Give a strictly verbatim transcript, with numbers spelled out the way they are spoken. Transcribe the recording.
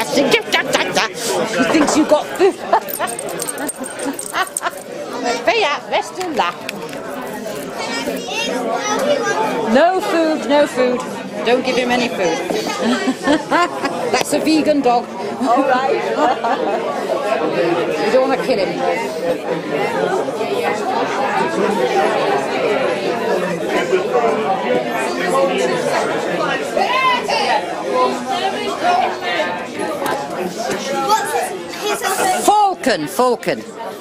He thinks you got food. Beia, rest and laugh. No food, no food. Don't give him any food. That's a vegan dog. All right. You don't want to kill him. Falcon, Falcon.